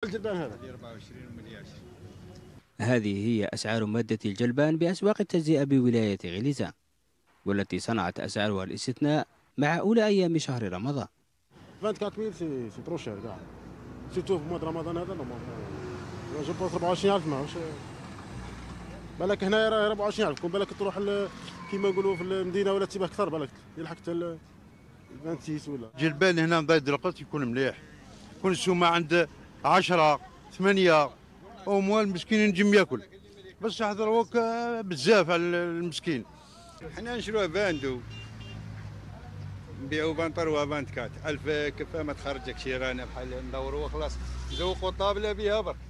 الجلبان هذا 24 ومليار. هذه هي أسعار مادة الجلبان بأسواق التجزئة بولاية غليزان، والتي صنعت أسعارها الاستثناء مع أولى أيام شهر رمضان. 24000 سي ترو شير كاع، سيرتو في مواد رمضان هذا جو بونس 24000 ماهوش بالك هنايا راه 24000 كون بالك تروح كيما نقولوا في المدينه ولا تسيبه اكثر بالك يلحق حتى 26 ولا. جلبان هنا مضايد القط يكون مليح، يكون السومه عند 10 8 او موال المسكين ينجم ياكل، بس حضروك بزاف على المسكين. حنا نشروه باندو نبيعو ب 23 و 24 1000 كفه ما تخرجك شي رانا بحال ندورو وخلاص ذوقوا الطابله بها برك.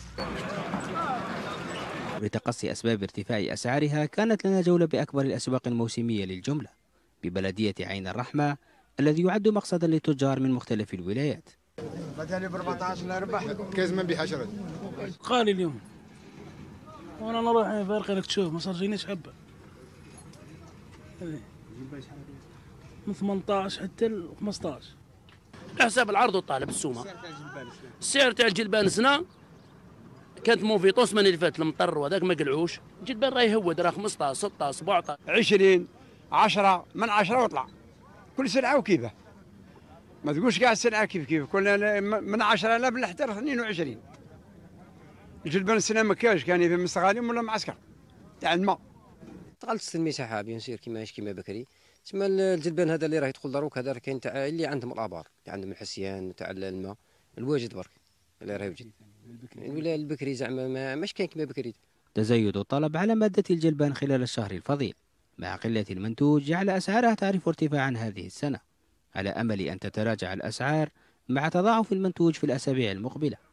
لتقصي أسباب ارتفاع أسعارها كانت لنا جولة بأكبر الأسواق الموسمية للجملة ببلدية عين الرحمة، الذي يعد مقصدا للتجار من مختلف الولايات. بدالي ب 14 نربح كاز ما نبيع 10 قالي اليوم وانا نروح فارقه لك تشوف ما صار جينيش حبه من 18 حتى ل 15 على حساب العرض والطلب السومه. السعر تاع الجلبان سنه كانت موفيطون السمانه اللي فاتت المطر وهذاك ما قلعوش، الجلبان راه يهود راه 15 16 17 20 10 من 10 واطلع، كل سلعه وكيفه، ما تقولش كاع السلعه كيف كل من 10000 لحتى 22. الجلبان السنه ما كاش، كان في مستغالم ولا معسكر تاع الماء. تغلت المساحه بيان سير كيما بكري. تسمى الجلبان هذا اللي راه يدخل دروك هذا كاين تاع اللي عندهم الابار، اللي عندهم الحسيان تاع الماء الواجد برك اللي راه يوجد. ولا البكري زعما ماش كاين كيما بكري. تزايد الطلب على مادة الجلبان خلال الشهر الفضيل مع قلة المنتوج جعل أسعارها تعرف ارتفاعا هذه السنة، على أمل أن تتراجع الأسعار مع تضاعف المنتوج في الأسابيع المقبلة.